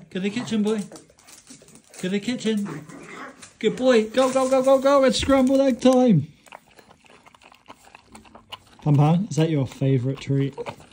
Go to the kitchen, boy. Go to the kitchen. Good boy. Go, go, go, go, go. It's scrambled egg time. Pan Pan, is that your favourite treat?